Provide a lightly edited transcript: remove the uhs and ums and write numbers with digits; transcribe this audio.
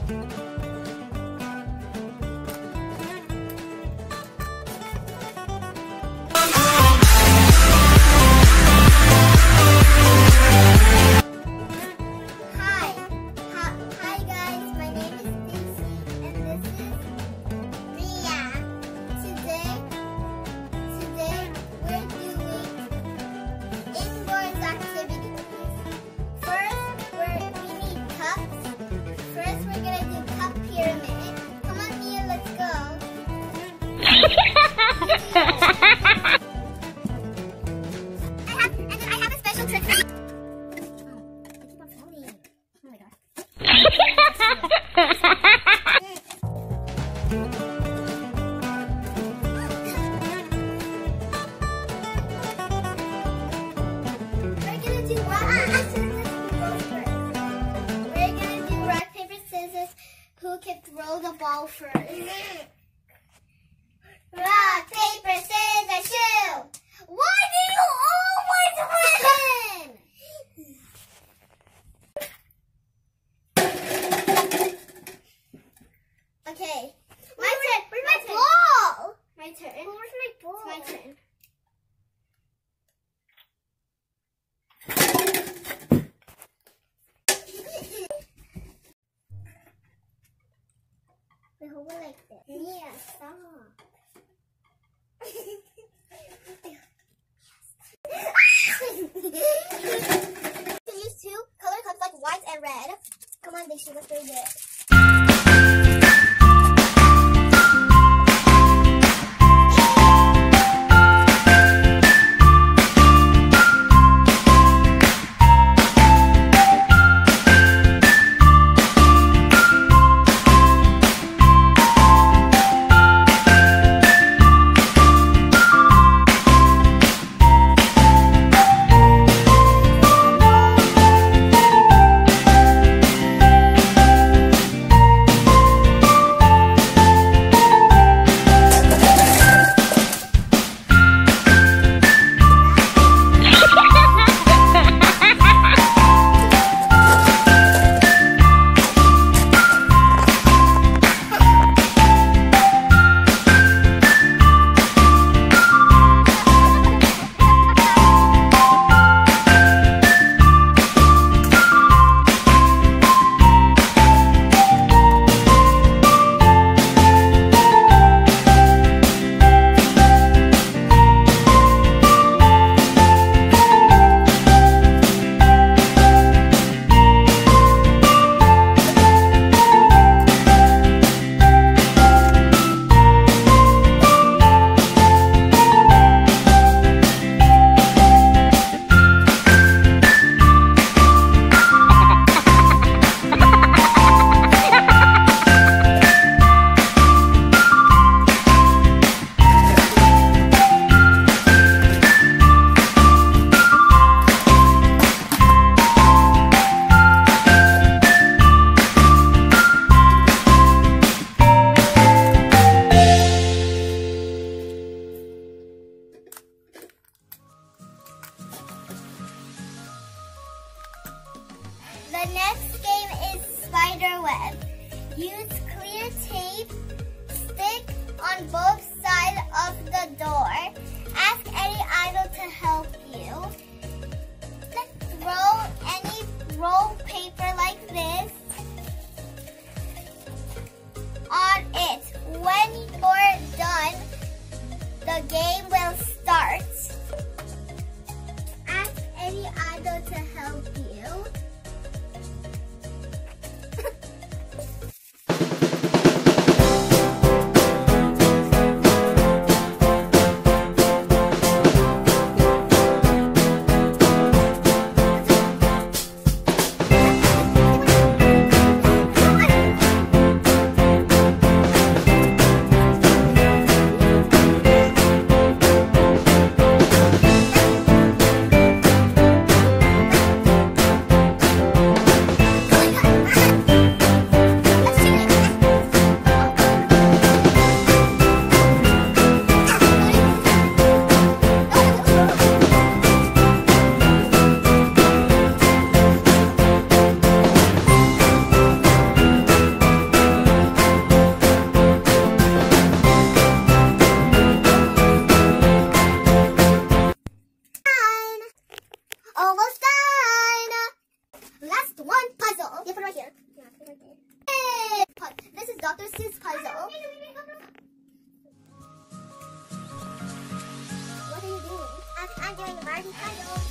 Who can throw the ball first? Rock, paper, scissors, shoot! Why do you always win? Okay. My turn. Where's my ball? My turn. Where's my ball? It's my turn. We hold it like this. Yeah, stop. Use two color cups like white and red. Come on, Dixie, let's do this. The next game is spider web. Use clear tape, stick on both sides of the door. Ask any idol to help you. Throw any roll paper like this on it. When you're done, the game will start. Ask any idol to help you. Bye.